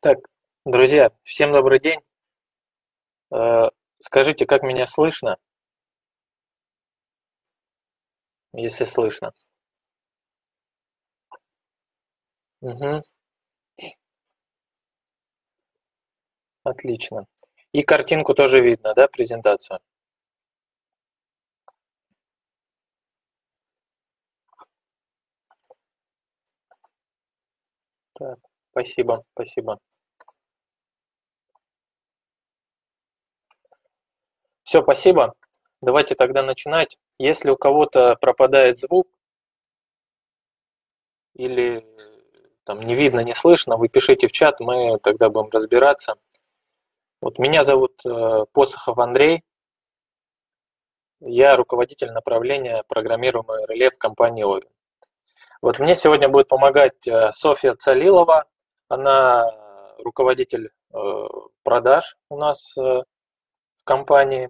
Так, друзья, всем добрый день. Скажите, как меня слышно, если слышно? Мгм, отлично. И картинку тоже видно, да, презентацию? Так, спасибо, спасибо. Все, спасибо. Давайте тогда начинать. Если у кого-то пропадает звук или там не видно, не слышно, вы пишите в чат, мы тогда будем разбираться. Вот меня зовут Посохов Андрей, я руководитель направления программируемой реле в компании Овен. Вот мне сегодня будет помогать Софья Цалилова. Она руководитель продаж у нас в компании.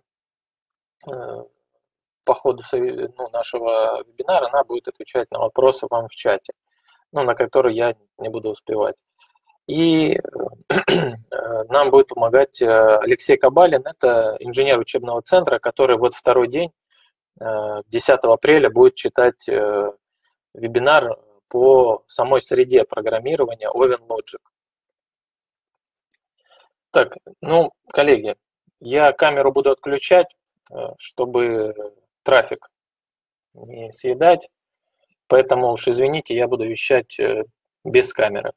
По ходу нашего вебинара она будет отвечать на вопросы вам в чате, на которые я не буду успевать. И нам будет помогать Алексей Кабалин, это инженер учебного центра, который вот второй день, 10 апреля, будет читать вебинар по самой среде программирования OvenLogic. Так, коллеги, я камеру буду отключать, чтобы трафик не съедать, поэтому уж извините, я буду вещать без камеры.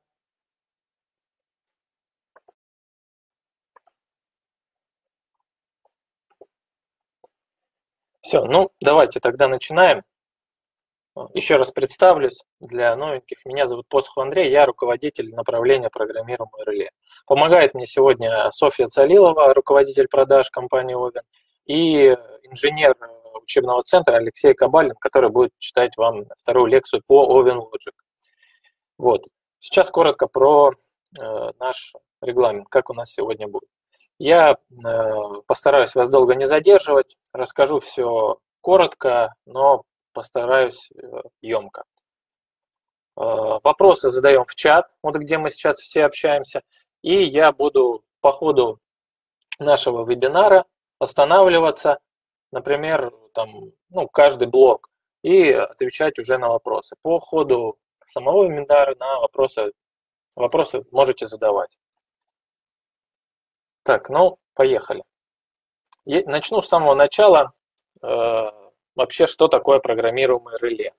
Все, давайте тогда начинаем. Еще раз представлюсь для новеньких. Меня зовут Посохов Андрей, я руководитель направления программируемой реле. Помогает мне сегодня Софья Цалилова, руководитель продаж компании Овен, и инженер учебного центра Алексей Кабалин, который будет читать вам вторую лекцию по OvenLogic. Вот. Сейчас коротко про наш регламент, как у нас сегодня будет. Я постараюсь вас долго не задерживать, расскажу все коротко, но постараюсь емко. Вопросы задаем в чат, вот где мы сейчас все общаемся, и я буду по ходу нашего вебинара останавливаться, например, каждый блок, и отвечать уже на вопросы. По ходу самого вебинара на вопросы можете задавать. Так, поехали. Начну с самого начала. Вообще, что такое программируемое реле?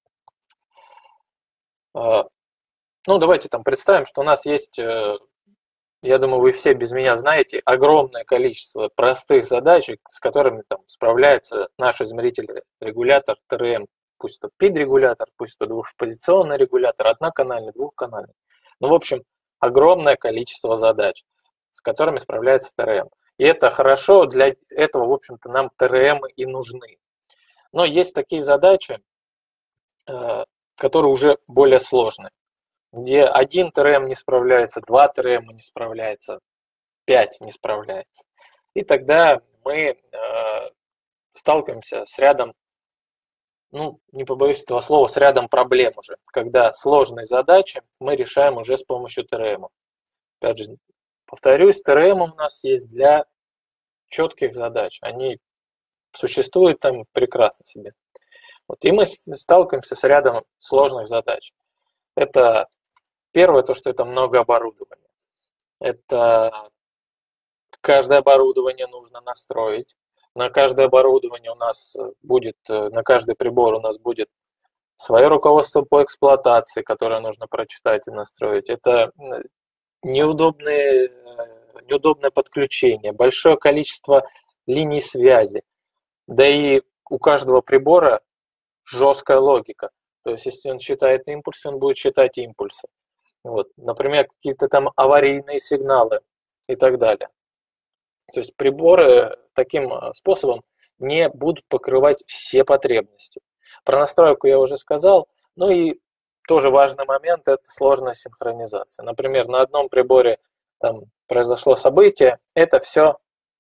Давайте представим, что у нас есть, я думаю, вы все без меня знаете, огромное количество простых задач, с которыми справляется наш измерительный регулятор ТРМ. Пусть это PID-регулятор, пусть это двухпозиционный регулятор, одноканальный, двухканальный. В общем, огромное количество задач, с которыми справляется ТРМ. И это хорошо, для этого, в общем-то, нам ТРМ и нужны. Но есть такие задачи, которые уже более сложные, где один ТРМ не справляется, два ТРМ не справляется, 5 не справляется. И тогда мы сталкиваемся с рядом, не побоюсь этого слова, с рядом проблем уже, когда сложные задачи мы решаем уже с помощью ТРМ. Опять же, повторюсь, ТРМ у нас есть для четких задач. Они существуют там прекрасно себе. И мы сталкиваемся с рядом сложных задач. Это первое, что это много оборудования. Это каждое оборудование нужно настроить. На каждое оборудование у нас будет, на каждый прибор у нас будет свое руководство по эксплуатации, которое нужно прочитать и настроить. Это неудобное подключение, большое количество линий связи. Да и у каждого прибора жесткая логика. То есть, если он считает импульсы, он будет считать импульсы. Например, какие-то аварийные сигналы и так далее. То есть приборы таким способом не будут покрывать все потребности. Про настройку я уже сказал. И тоже важный момент – это сложная синхронизация. Например, на одном приборе произошло событие, это все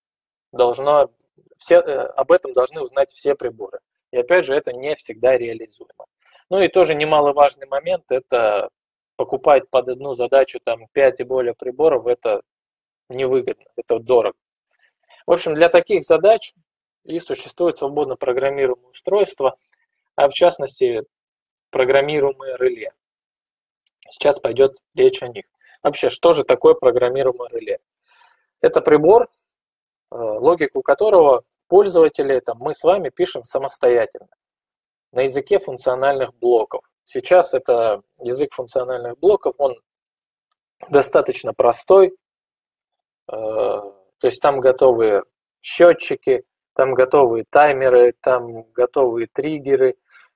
об этом должны узнать все приборы. И опять же, это не всегда реализуемо. И тоже немаловажный момент – это покупать под одну задачу там 5 и более приборов, это невыгодно, это дорого. В общем, для таких задач и существует свободно программируемое устройство, а в частности программируемые реле. Сейчас пойдет речь о них. Вообще, что же такое программируемое реле? Это прибор, логику которого пользователи, там, мы с вами пишем самостоятельно на языке функциональных блоков. Сейчас это язык функциональных блоков, он достаточно простой, то есть там готовые счетчики, там готовые таймеры, там готовые триггеры,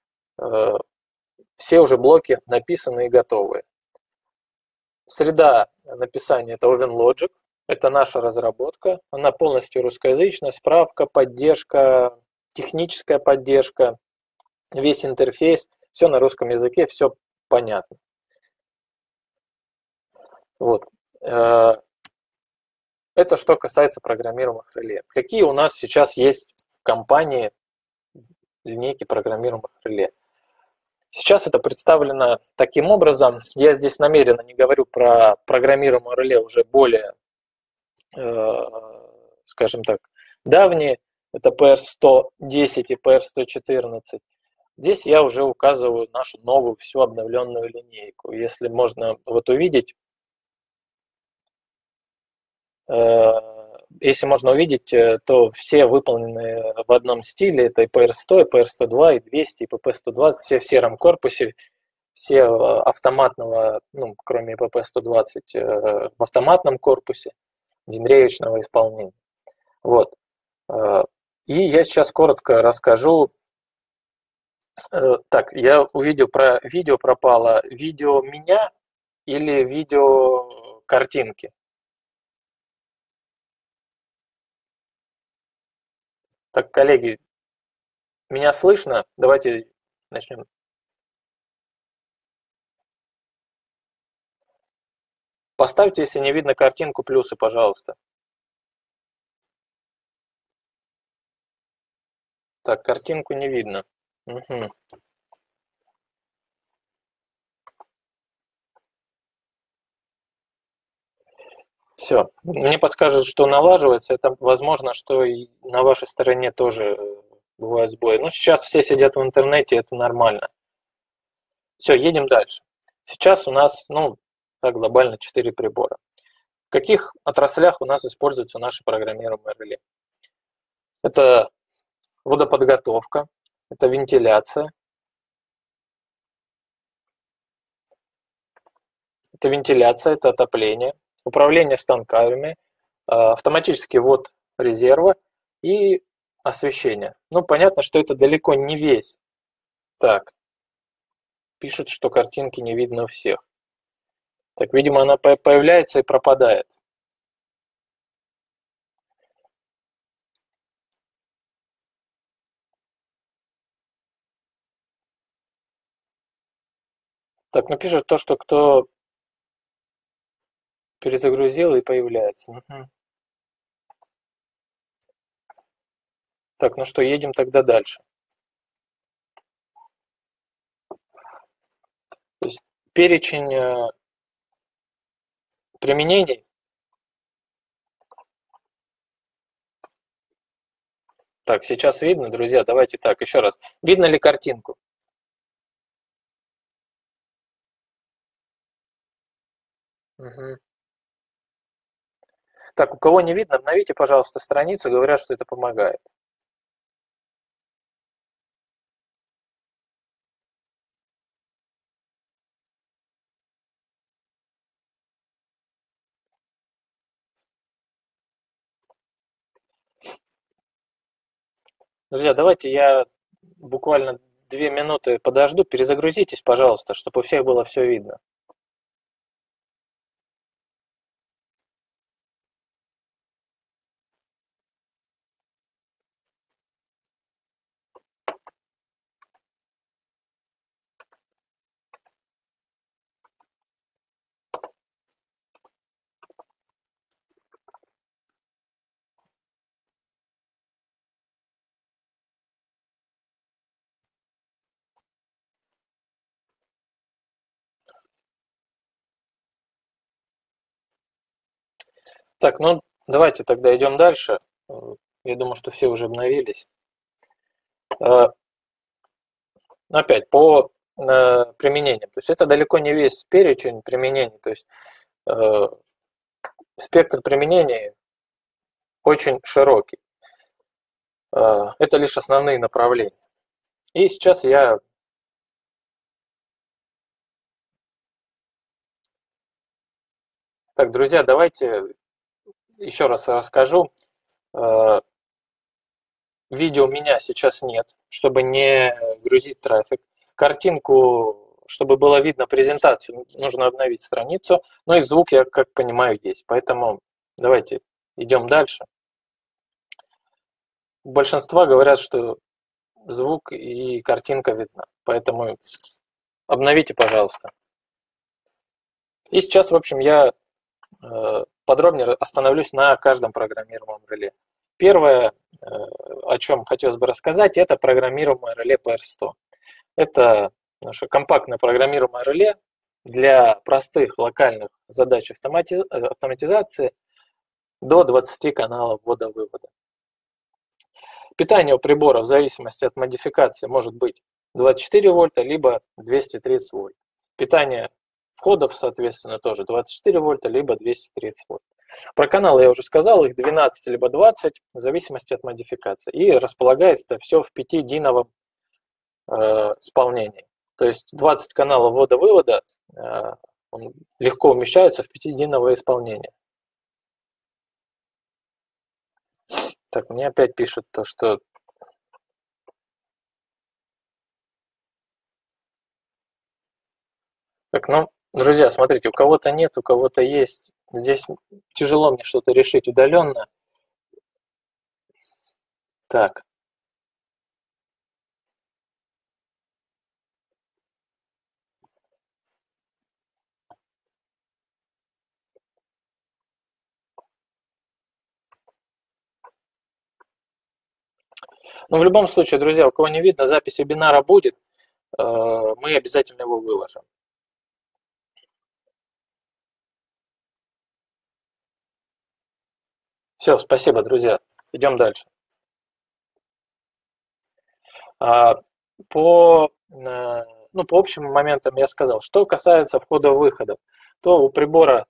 все уже блоки написаны и готовые. Среда написания – это OvenLogic, это наша разработка, она полностью русскоязычная, справка, поддержка, техническая поддержка, весь интерфейс, все на русском языке, все понятно. Вот. Это что касается программируемых реле. Какие у нас сейчас есть в компании линейки программируемых реле? Сейчас это представлено таким образом. Я здесь намеренно не говорю про программируемое реле уже более, скажем так, давние. Это PR110 и PR114. Здесь я уже указываю нашу новую, всю обновленную линейку. Если можно вот увидеть, если можно увидеть, то все выполнены в одном стиле. Это и PR100, и PR102, и 200, и PP120, все в сером корпусе, все автоматного, ну, кроме PP120, в автоматном корпусе, генерировочного исполнения. Вот. И я сейчас коротко расскажу. Так, я увидел, про видео пропало. Видео меня или видео картинки? Так, коллеги, меня слышно? Давайте начнем. Поставьте, если не видно картинку, плюсы, пожалуйста. Так, картинку не видно. Угу. Все. Мне подскажут, что налаживается. Это возможно, что и на вашей стороне тоже бывают сбои. Но сейчас все сидят в интернете, это нормально. Все, едем дальше. Сейчас у нас, ну, так глобально 4 прибора. В каких отраслях у нас используются наши программируемые реле? Это водоподготовка, это вентиляция, это отопление, управление станками, автоматический ввод резерва и освещение. Ну, понятно, что это далеко не весь. Так, пишет, что картинки не видно у всех. Так, видимо, она появляется и пропадает. Так, ну пишет то, что кто перезагрузил и появляется. Угу. Так, ну что, едем тогда дальше. То есть перечень применений. Так, сейчас видно, друзья, давайте так, еще раз. Видно ли картинку? Угу. Так, у кого не видно, обновите, пожалуйста, страницу, говорят, что это помогает. Друзья, давайте я буквально 2 минуты подожду, перезагрузитесь, пожалуйста, чтобы у всех было все видно. Так, ну давайте тогда идем дальше. Я думаю, что все уже обновились. Опять по применениям. То есть это далеко не весь перечень применений. То есть спектр применений очень широкий. Это лишь основные направления. И сейчас я Так, друзья, давайте еще раз расскажу. Видео у меня сейчас нет, чтобы не грузить трафик. Картинку, чтобы было видно презентацию, нужно обновить страницу. Ну и звук, я как понимаю, есть. Поэтому давайте идем дальше. У большинства говорят, что звук и картинка видна. Поэтому обновите, пожалуйста. И сейчас, в общем, я подробнее остановлюсь на каждом программируемом реле. Первое, о чем хотелось бы рассказать, это программируемое реле PR100. Это наше компактное программируемое реле для простых локальных задач автоматизации до 20 каналов ввода-вывода. Питание у прибора в зависимости от модификации может быть 24 вольта, либо 230 вольт. Питание входов, соответственно, тоже 24 вольта, либо 230 вольт. Про каналы я уже сказал, их 12 либо 20, в зависимости от модификации. И располагается это все в 5-диновом исполнении. То есть 20 каналов ввода-вывода легко умещаются в 5-диновое исполнение. Так, мне опять пишут то, что... Так, ну, друзья, смотрите, у кого-то нет, у кого-то есть. Здесь тяжело мне что-то решить удаленно. Так. Ну, в любом случае, друзья, у кого не видно, запись вебинара будет. Мы обязательно его выложим. Все, спасибо, друзья. Идем дальше. По общим моментам я сказал. Что касается входа-выхода, то у прибора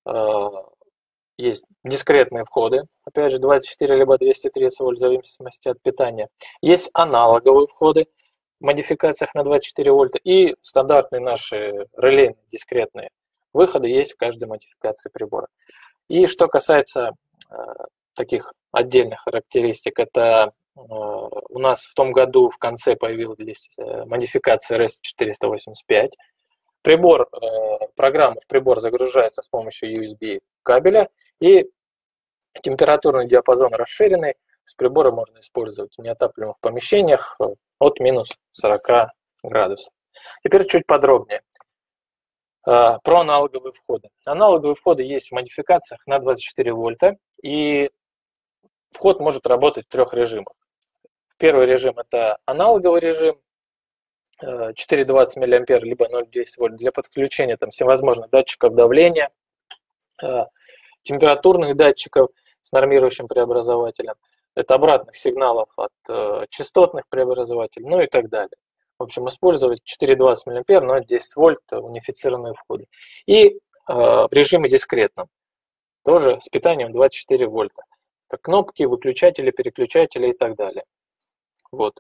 есть дискретные входы, опять же 24 либо 230 вольт в зависимости от питания. Есть аналоговые входы в модификациях на 24 вольта и стандартные наши релейные дискретные выходы есть в каждой модификации прибора. И что касается таких отдельных характеристик, это у нас в том году в конце появилась модификация REST-485. Программа в прибор загружается с помощью USB кабеля, и температурный диапазон расширенный. С прибора можно использовать в неотапливаемых помещениях от минус 40 градусов. Теперь чуть подробнее. Про аналоговые входы. Аналоговые входы есть в модификациях на 24 вольта, и вход может работать в 3 режимах. Первый режим – это аналоговый режим, 420 мА либо 0,10 вольт для подключения всевозможных датчиков давления, температурных датчиков с нормирующим преобразователем, это обратных сигналов от частотных преобразователей, ну и так далее. В общем, использовать 420 мА, 0,10 вольт унифицированные входы. И в режиме дискретном, тоже с питанием 24 вольта. Это кнопки, выключатели, переключатели и так далее. Вот.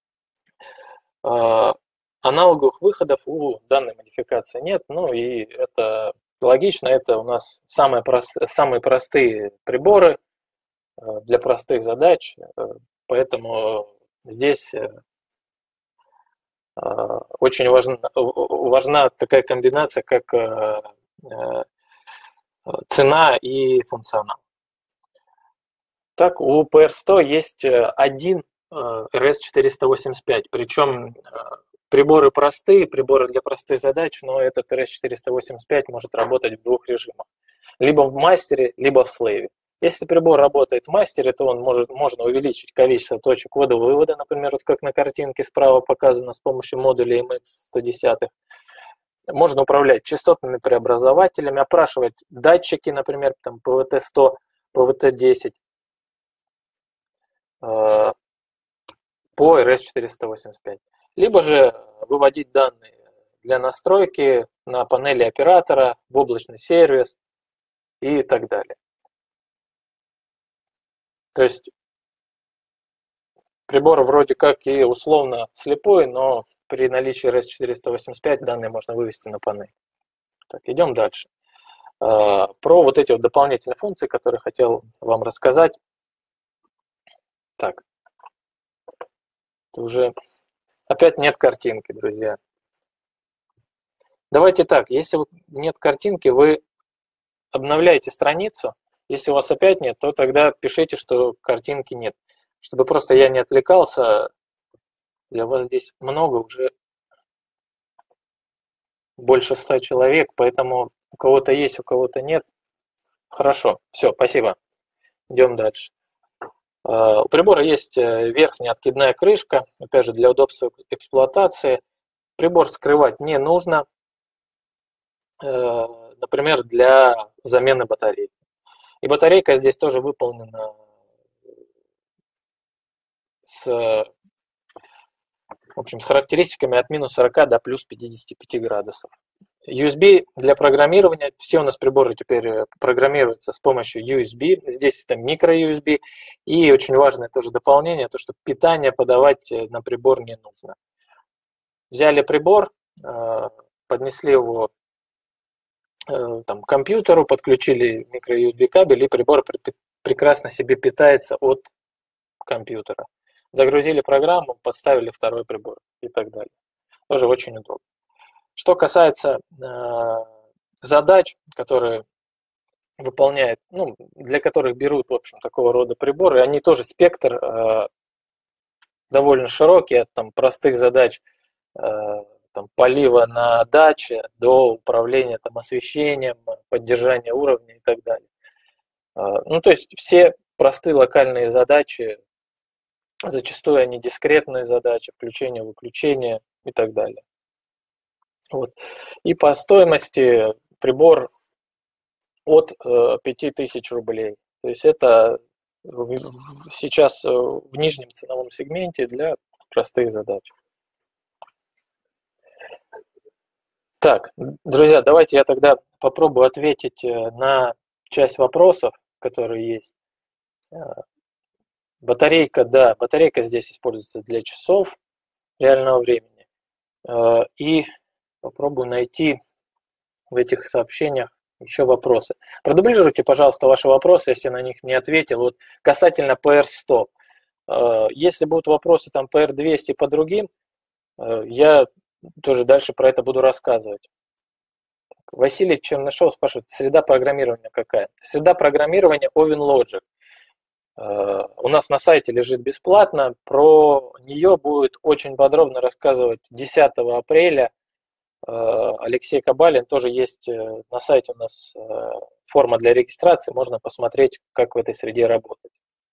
Аналоговых выходов у данной модификации нет, ну и это логично, это у нас самые простые приборы для простых задач, поэтому здесь очень важна такая комбинация, как цена и функционал. Так, у PR100 есть один RS-485, причем приборы простые, приборы для простых задач, но этот RS-485 может работать в 2 режимах. Либо в мастере, либо в слейве. Если прибор работает в мастере, то можно увеличить количество точек ввода-вывода, например, вот как на картинке справа показано с помощью модуля MX110. Можно управлять частотными преобразователями, опрашивать датчики, например, там ПВТ-100, ПВТ-10 по RS-485. Либо же выводить данные для настройки на панели оператора, в облачный сервис и так далее. То есть прибор вроде как и условно слепой, но при наличии RS-485 данные можно вывести на панель. Так, идем дальше. Про вот эти вот дополнительные функции, которые хотел вам рассказать. Так, это уже опять нет картинки, друзья. Давайте так, если нет картинки, вы обновляете страницу. Если у вас опять нет, то тогда пишите, что картинки нет. Чтобы просто я не отвлекался, для вас здесь много, уже больше 100 человек, поэтому у кого-то есть, у кого-то нет. Хорошо, все, спасибо. Идем дальше. У прибора есть верхняя откидная крышка, опять же, для удобства эксплуатации. Прибор скрывать не нужно, например, для замены батареи. И батарейка здесь тоже выполнена с характеристиками от минус 40 до плюс 55 градусов. USB для программирования. Все у нас приборы теперь программируются с помощью USB. Здесь это микро-USB. И очень важное тоже дополнение, то что питание подавать на прибор не нужно. Взяли прибор, поднесли его к компьютеру, подключили микро-USB кабель, и прибор прекрасно себе питается от компьютера. Загрузили программу, подставили второй прибор и так далее. Тоже очень удобно. Что касается задач, которые выполняет, для которых берут, в общем, такого рода приборы, они тоже спектр довольно широкий, от простых задач полива на даче до управления освещением, поддержания уровня и так далее. То есть все простые локальные задачи, зачастую они дискретные задачи, включение, выключение и так далее. Вот. И по стоимости прибор от 5000 рублей. То есть это сейчас в нижнем ценовом сегменте для простых задач. Так, друзья, давайте я тогда попробую ответить на часть вопросов, которые есть. Батарейка, да, батарейка здесь используется для часов реального времени. И попробую найти в этих сообщениях еще вопросы. Продублируйте, пожалуйста, ваши вопросы, если на них не ответил. Вот касательно PR100. Если будут вопросы PR200 по другим, я тоже дальше про это буду рассказывать. Василий Чернышов спрашивает, среда программирования какая? Среда программирования OvenLogic. У нас на сайте лежит бесплатно. Про нее будет очень подробно рассказывать 10 апреля Алексей Кабалин. Тоже есть на сайте у нас форма для регистрации. Можно посмотреть, как в этой среде работать.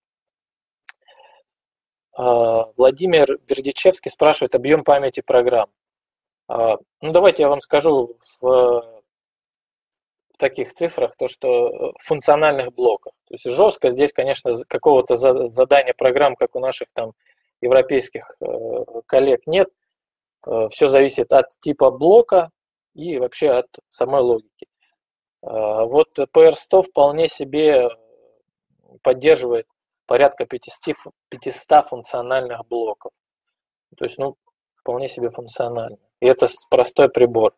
Владимир Бердичевский спрашивает объем памяти программ. Давайте я вам скажу в таких цифрах, то что в функциональных блоках. То есть жестко здесь, конечно, какого-то задания программ, как у наших европейских коллег, нет. Все зависит от типа блока и вообще от самой логики. Вот PR100 вполне себе поддерживает порядка 500 функциональных блоков. То есть, вполне себе функционально. И это простой прибор.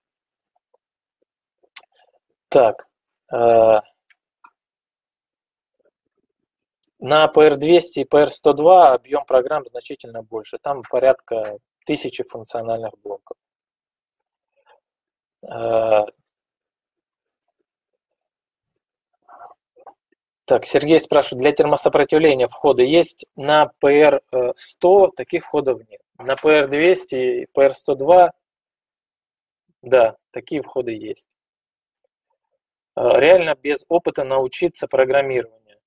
Так. На PR200 и PR102 объем программ значительно больше. Там порядка 1000 функциональных блоков. Так, Сергей спрашивает, для термосопротивления входы есть? На PR100 таких входов нет. На PR200 и PR102, да, такие входы есть. Реально без опыта научиться программированию.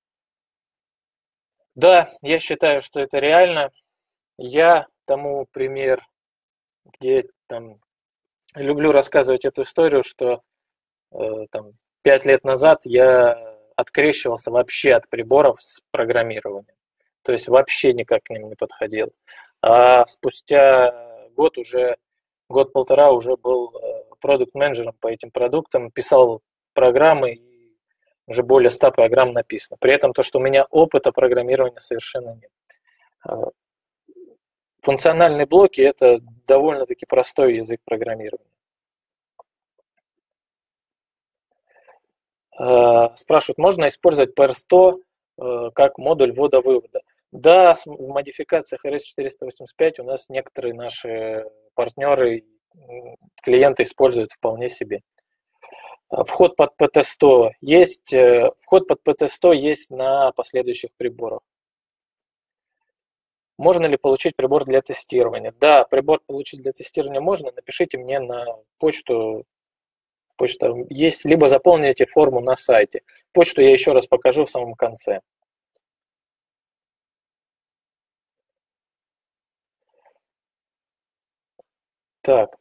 Да, я считаю, что это реально. Я тому пример, где люблю рассказывать эту историю, что там 5 лет назад я открещивался вообще от приборов с программированием. То есть вообще никак к ним не подходил. А спустя год-полтора уже был продукт-менеджером по этим продуктам, писал программы, и уже более 100 программ написано. При этом то, что у меня опыта программирования совершенно нет. Функциональные блоки – это довольно-таки простой язык программирования. Спрашивают, можно использовать PR100 как модуль ввода-вывода? Да, в модификациях RS485 у нас некоторые наши партнеры, клиенты используют вполне себе. Вход под PT100 есть, вход под PT100 есть на последующих приборах. Можно ли получить прибор для тестирования? Да, прибор получить для тестирования можно. Напишите мне на почту. Почта есть, либо заполните форму на сайте. Почту я еще раз покажу в самом конце. Так,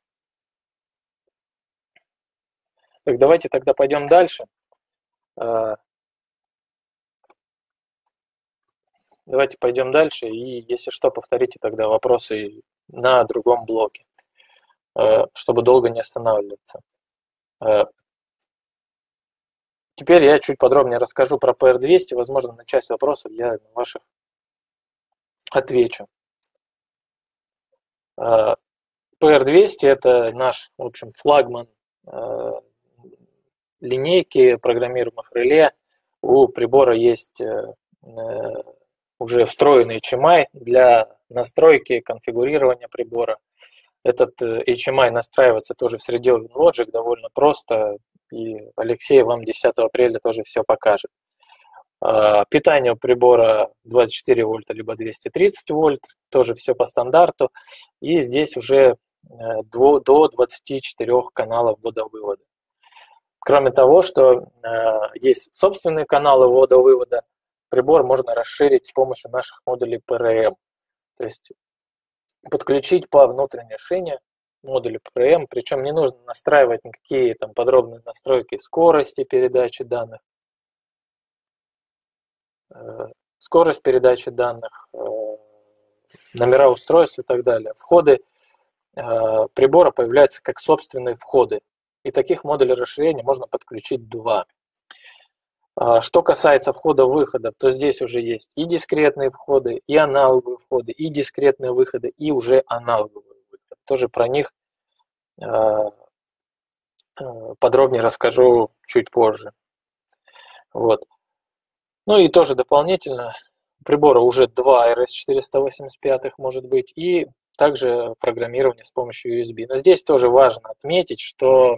давайте тогда пойдем дальше. Давайте пойдем дальше, и если что, повторите тогда вопросы на другом блоке, чтобы долго не останавливаться. Теперь я чуть подробнее расскажу про PR200. Возможно, на часть вопросов я на ваших отвечу. PR200 – это наш, в общем, флагман линейки программируемых реле. У прибора есть уже встроенный HMI для настройки, конфигурирования прибора. Этот HMI настраивается тоже в среде OpenLogic довольно просто, и Алексей вам 10 апреля тоже все покажет. Питание у прибора 24 вольта либо 230 вольт, тоже все по стандарту. И здесь уже до 24 каналов ввода-вывода. Кроме того, что есть собственные каналы ввода-вывода, прибор можно расширить с помощью наших модулей PRM. То есть подключить по внутренней шине модули PRM, причем не нужно настраивать никакие там подробные настройки скорости передачи данных, номера устройств и так далее. Входы прибора появляются как собственные входы. И таких модулей расширения можно подключить 2. Что касается входа-выхода, то здесь уже есть и дискретные входы, и аналоговые входы, и дискретные выходы, и уже аналоговые выходы. Тоже про них подробнее расскажу чуть позже. Вот. Ну и тоже дополнительно, у прибора уже 2 RS485 может быть, и также программирование с помощью USB. Но здесь тоже важно отметить, что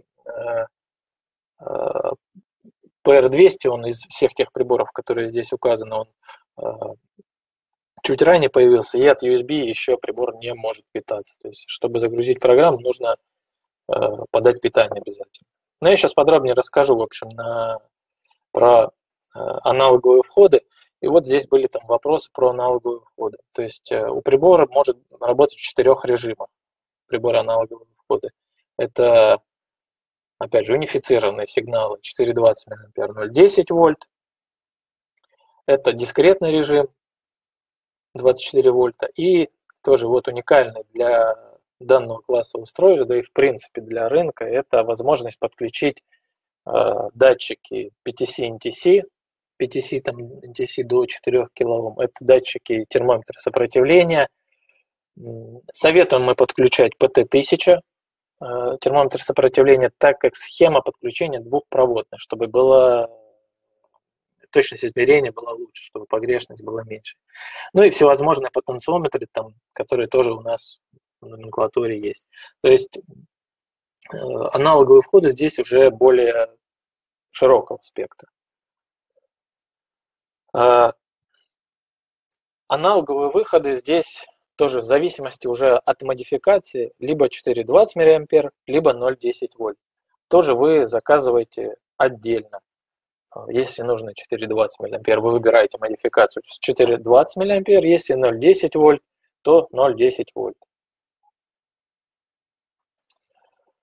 PR200, он из всех тех приборов, которые здесь указаны, он чуть ранее появился, и от USB еще прибор не может питаться. То есть, чтобы загрузить программу, нужно подать питание обязательно. Но я сейчас подробнее расскажу, в общем, про аналоговые входы. И вот здесь были там вопросы про аналоговые входы. То есть у прибора может работать в 4 режимах. Прибор аналоговые входы. Это, опять же, унифицированные сигналы 420 мА 0,10 вольт. Это дискретный режим 24 вольта. И тоже вот уникальный для данного класса устройств, да и в принципе для рынка, это возможность подключить датчики PTC-NTC, PTC, там, NTC до 4 кОм. Это датчики термометра сопротивления. Советуем мы подключать PT1000, термометр сопротивления, так как схема подключения двухпроводная, чтобы была точность измерения была лучше, чтобы погрешность была меньше. Ну и всевозможные потенциометры, там, которые тоже у нас в номенклатуре есть. То есть аналоговые входы здесь уже более широкого спектра. Аналоговые выходы здесь тоже в зависимости уже от модификации, либо 420 мА, либо 0,10 вольт. Тоже вы заказываете отдельно. Если нужно 420 мА, вы выбираете модификацию с 420 мА, если 0,10 вольт, то 0,10 вольт.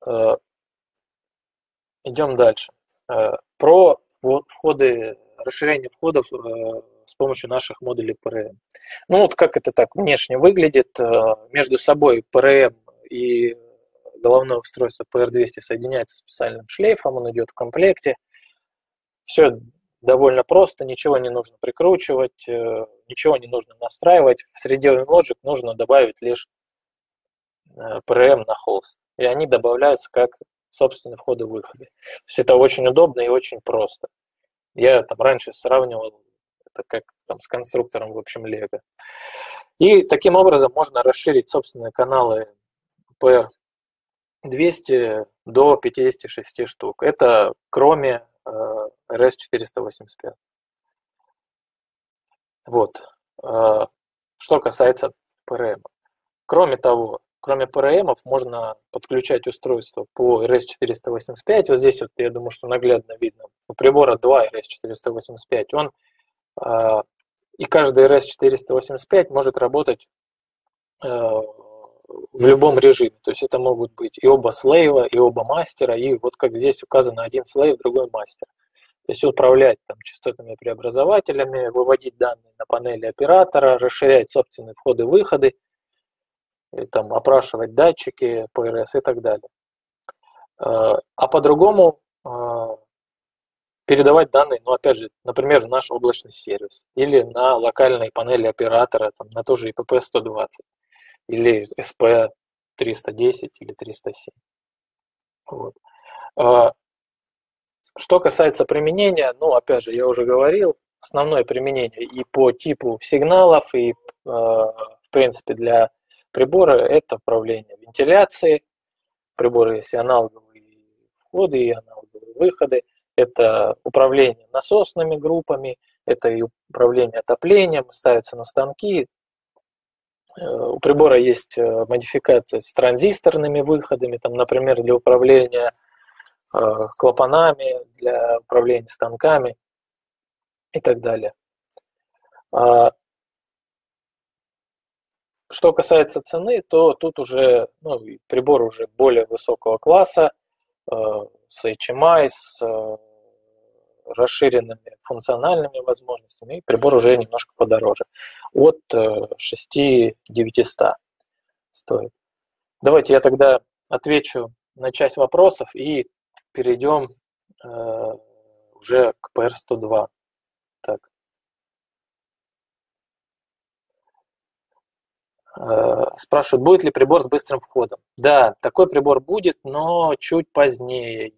идем дальше. Про входы, расширение входов с помощью наших модулей PRM. Ну вот как это так внешне выглядит. Между собой PRM и головное устройство PR200 соединяется специальным шлейфом, он идет в комплекте. Все довольно просто, ничего не нужно прикручивать, ничего не нужно настраивать. В среде WinLogic нужно добавить лишь PRM на холст. И они добавляются как собственные входы-выходы. То есть это очень удобно и очень просто. Я там раньше сравнивал это как там с конструктором, в общем, Lego. И таким образом можно расширить собственные каналы PR200 до 56 штук. Это кроме RS485. Вот. Что касается PRM. Кроме того, кроме PRM можно подключать устройство по RS485. Вот здесь вот, я думаю, что наглядно видно. У прибора 2 RS485. Он и каждый RS485 может работать в любом режиме. То есть это могут быть и оба слейва, и оба мастера, и вот как здесь указано, один слейв, другой мастер. То есть управлять там частотными преобразователями, выводить данные на панели оператора, расширять собственные входы-выходы, там, опрашивать датчики, ПРС и так далее. А по-другому передавать данные, ну, опять же, например, в наш облачный сервис или на локальной панели оператора, там, на тоже ИПП-120 или СП-310 или 307. Вот. Что касается применения, ну, опять же, я уже говорил, основное применение и по типу сигналов, и, в принципе, для прибора это управление вентиляцией. Приборы есть и аналоговые входы, и аналоговые выходы. Это управление насосными группами, это и управление отоплением, ставится на станки. У прибора есть модификация с транзисторными выходами, там, например, для управления клапанами, для управления станками и так далее. Что касается цены, то тут уже прибор уже более высокого класса, с HMI, с расширенными функциональными возможностями, и прибор уже немножко подороже, от 6900 стоит. Давайте я тогда отвечу на часть вопросов и перейдем уже к PR102. Так. Спрашивают, будет ли прибор с быстрым входом. Да, такой прибор будет, но чуть позднее.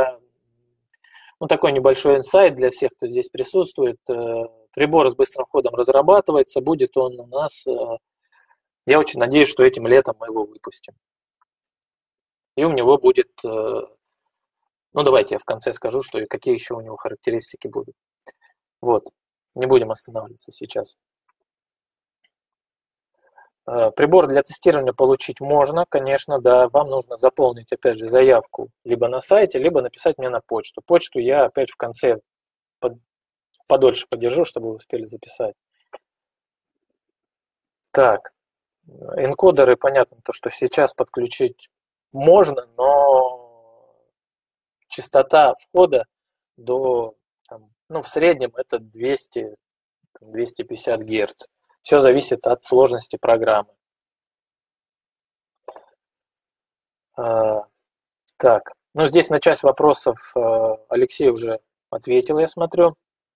Такой небольшой инсайт для всех, кто здесь присутствует. Прибор с быстрым входом разрабатывается, будет он у нас. Я очень надеюсь, что этим летом мы его выпустим. И у него будет... давайте я в конце скажу, что и какие еще у него характеристики будут. Вот, не будем останавливаться сейчас. Прибор для тестирования получить можно, конечно, да. Вам нужно заполнить, опять же, заявку либо на сайте, либо написать мне на почту. Почту я опять в конце подольше подержу, чтобы вы успели записать. Так, энкодеры, понятно, то, что сейчас подключить можно, но частота входа до, в среднем это 200-250 Гц. Все зависит от сложности программы. Так, здесь на часть вопросов Алексей уже ответил, я смотрю.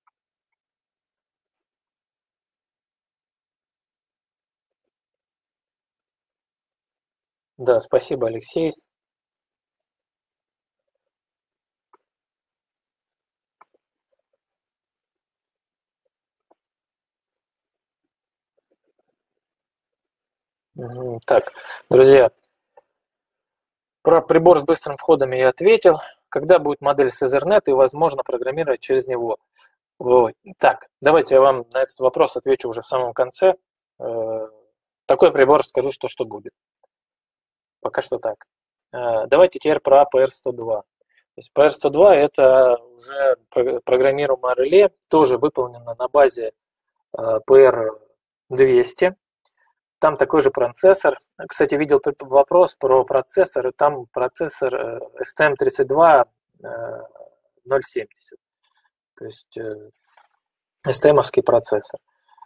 Да, спасибо, Алексей. Так, друзья, про прибор с быстрым входом я ответил. Когда будет модель с Ethernet и возможно программировать через него? Так, давайте я вам на этот вопрос отвечу уже в самом конце. Такой прибор скажу, что будет. Пока что так. Давайте теперь про PR102. То есть PR102 это уже программируемое реле, тоже выполнено на базе PR200. там такой же процессор. Кстати, видел вопрос про процессор, и там процессор STM32 070. То есть STM-овский процессор.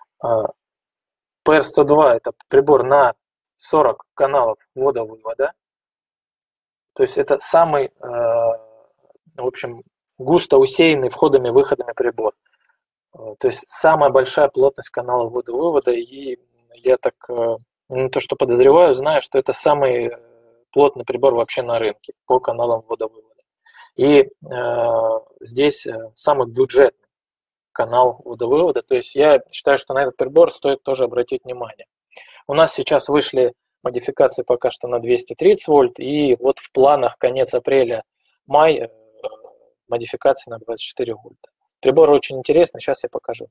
PR102 это прибор на 40 каналов ввода-вывода. То есть это самый, в общем, густо усеянный входами-выходами прибор. То есть самая большая плотность каналов ввода-вывода. И я так, не то что подозреваю, знаю, что это самый плотный прибор вообще на рынке по каналам ввода-вывода. И здесь самый бюджетный канал ввода-вывода. То есть я считаю, что на этот прибор стоит тоже обратить внимание. У нас сейчас вышли модификации пока что на 230 вольт, и вот в планах конец апреля-май модификации на 24 вольта. Прибор очень интересный, сейчас я покажу.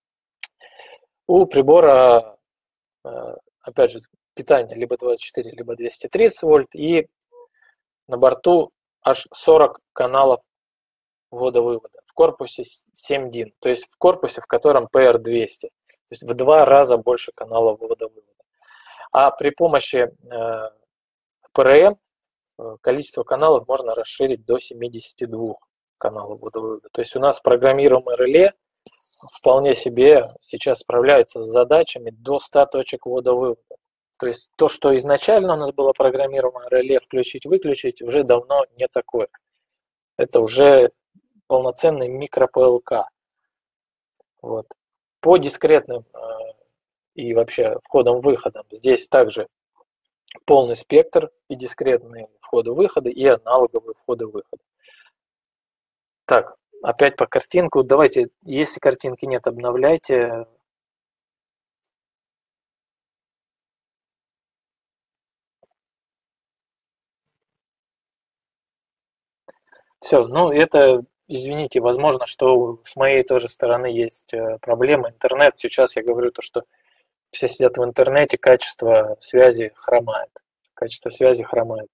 У прибора, опять же, питание либо 24, либо 230 вольт, и на борту аж 40 каналов ввода-вывода. В корпусе 7 DIN, то есть в корпусе, в котором PR200. То есть в 2 раза больше каналов ввода-вывода. А при помощи PRM количество каналов можно расширить до 72 каналов ввода-вывода. То есть у нас программируемое реле вполне себе сейчас справляется с задачами до 100 точек ввода-вывода. То есть то, что изначально у нас было программируемое реле включить-выключить, уже давно не такое. Это уже полноценный микро-ПЛК. Вот. По дискретным и вообще входам-выходам здесь также полный спектр и дискретные входы-выходы, и аналоговые входы-выходы. Так, опять по картинку. Давайте, если картинки нет, обновляйте. Все, ну это, извините, возможно, что с моей тоже стороны есть проблема. Интернет, сейчас я говорю то, что все сидят в интернете, качество связи хромает. Качество связи хромает.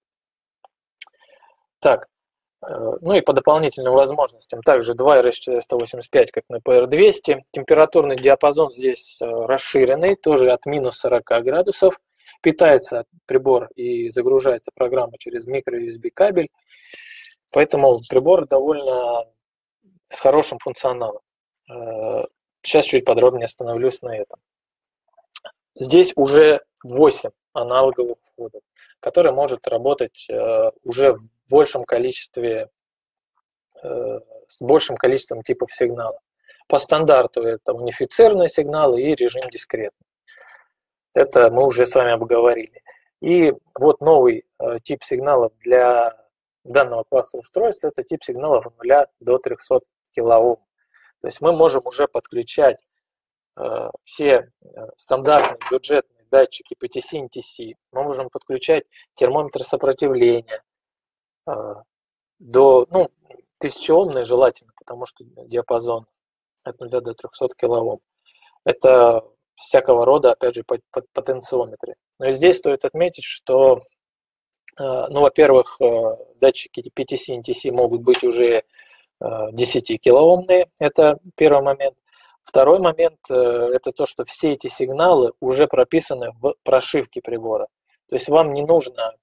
Так, ну и по дополнительным возможностям. Также 2 RS485, как на PR200. Температурный диапазон здесь расширенный, тоже от минус 40 градусов. Питается прибор и загружается программа через micro-USB кабель. Поэтому прибор довольно с хорошим функционалом. Сейчас чуть подробнее остановлюсь на этом. Здесь уже 8 аналоговых входов, которые может работать уже в большем количестве, с большим количеством типов сигнала. По стандарту это унифицированные сигналы и режим дискретный. Это мы уже с вами обговорили. И вот новый тип сигналов для данного класса устройств, это тип сигналов от 0 до 300 кОм. То есть мы можем уже подключать все стандартные бюджетные датчики PTC, NTC. Мы можем подключать термометр сопротивления до 1000-омные желательно, потому что диапазон от 0 до 300 кОм. Это всякого рода, опять же, потенциометры. Но и здесь стоит отметить, что, во-первых, датчики PTC, NTC могут быть уже 10 килоомные, это первый момент. Второй момент – это то, что все эти сигналы уже прописаны в прошивке прибора. То есть вам не нужно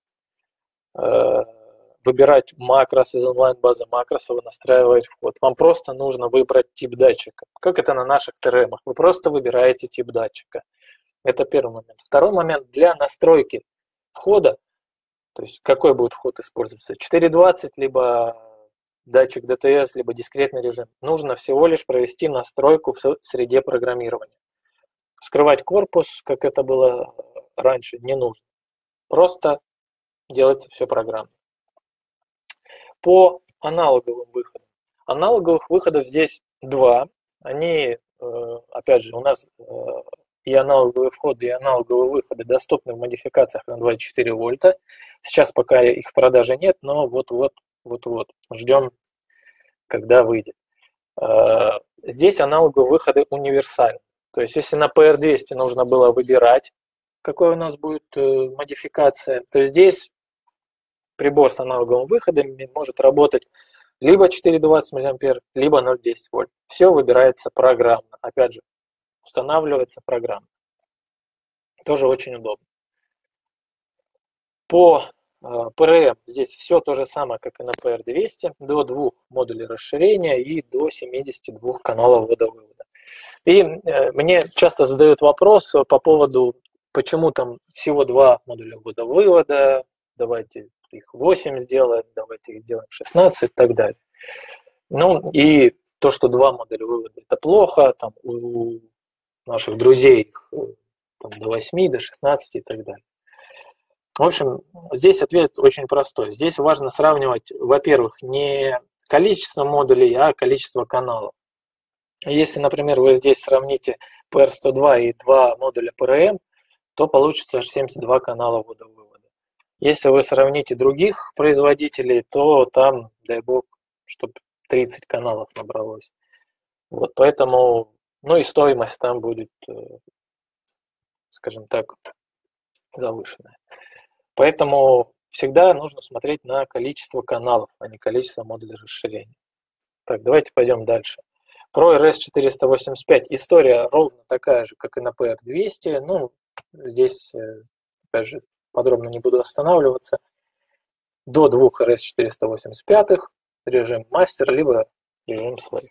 выбирать макрос из онлайн-базы макросов и настраивать вход. Вам просто нужно выбрать тип датчика. Как это на наших ТРМах. Вы просто выбираете тип датчика. Это первый момент. Второй момент – для настройки входа, то есть какой будет вход использоваться, 420, либо датчик ДТС, либо дискретный режим, нужно всего лишь провести настройку в среде программирования. Вскрывать корпус, как это было раньше, не нужно. Просто делается все программно. По аналоговым выходам. Аналоговых выходов здесь 2. Они, опять же, у нас и аналоговые входы, и аналоговые выходы доступны в модификациях на 24 вольта. Сейчас пока их в продаже нет, но вот-вот ждем, когда выйдет. Здесь аналоговые выходы универсальны. То есть, если на PR200 нужно было выбирать, какой у нас будет модификация, то здесь прибор с аналоговыми выходами может работать либо 420 мА, либо 0,10 вольт. Все выбирается программно. Опять же, устанавливается программа. Тоже очень удобно. По PRM здесь все то же самое, как и на PR200, до 2 модулей расширения и до 72 каналов ввода-вывода. И мне часто задают вопрос по поводу, почему там всего 2 модуля ввода-вывода, давайте их 8 сделаем, давайте их сделаем 16 и так далее. Ну и то, что 2 модуля вывода это плохо, там у наших друзей их там, до 8, до 16 и так далее. В общем, здесь ответ очень простой. Здесь важно сравнивать, во-первых, не количество модулей, а количество каналов. Если, например, вы здесь сравните PR102 и 2 модуля PRM, то получится аж 72 канала ввода-вывода. Если вы сравните других производителей, то там, дай бог, чтобы 30 каналов набралось. Вот поэтому, ну и стоимость там будет, скажем так, завышенная. Поэтому всегда нужно смотреть на количество каналов, а не количество модулей расширения. Так, давайте пойдем дальше. Про RS485 история ровно такая же, как и на PR200. Ну, здесь, опять же, подробно не буду останавливаться. До 2 RS485 режим мастер, либо режим slave.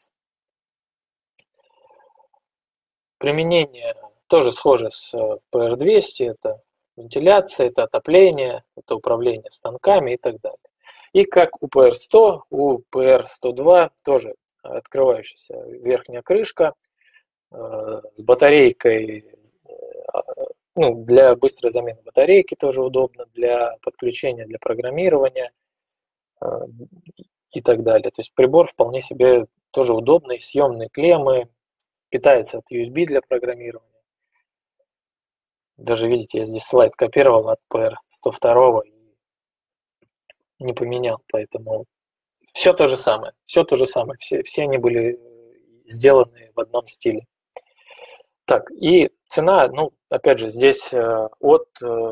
Применение тоже схоже с PR200. Это вентиляция, это отопление, это управление станками и так далее. И как у PR100, у PR102 тоже открывающаяся верхняя крышка с батарейкой, ну, для быстрой замены батарейки тоже удобно, для подключения, для программирования и так далее. То есть прибор вполне себе тоже удобный, съемные клеммы, питается от USB для программирования. Даже видите, я здесь слайд копировал от PR102 и не поменял, поэтому все то же самое, все они были сделаны в одном стиле. Так, и цена, ну, опять же, здесь от